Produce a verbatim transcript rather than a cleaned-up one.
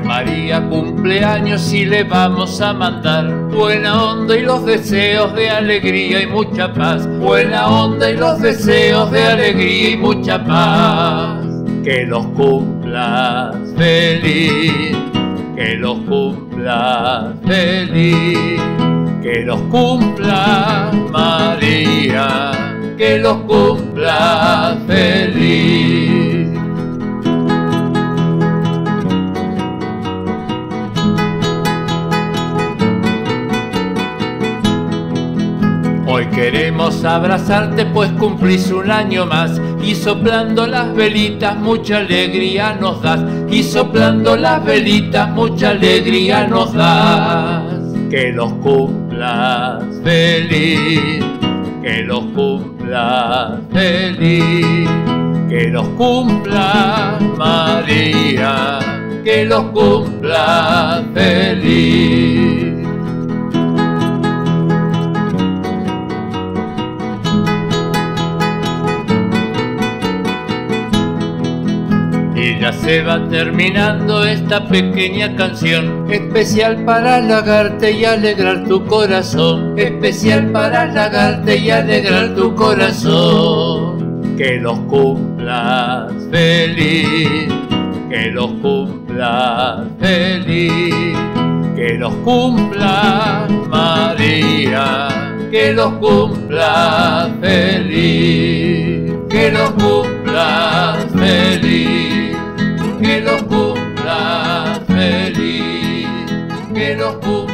María cumpleaños y le vamos a mandar buena onda y los deseos de alegría y mucha paz. Buena onda y los deseos de alegría y mucha paz. Que los cumplas feliz, que los cumplas feliz, que los cumplas María, que los cumplas feliz. Hoy queremos abrazarte pues cumplís un año más y soplando las velitas mucha alegría nos das, y soplando las velitas mucha alegría nos das. Que los cumplas feliz, que los cumplas feliz, que los cumplas María, que los cumplas feliz. Y ya se va terminando esta pequeña canción, especial para halagarte y alegrar tu corazón, especial para halagarte y alegrar tu corazón. Que los cumplas feliz, que los cumplas feliz, que los cumplas María, que los cumplas feliz, que los cumplas feliz, que los cumplas feliz, que los cumplas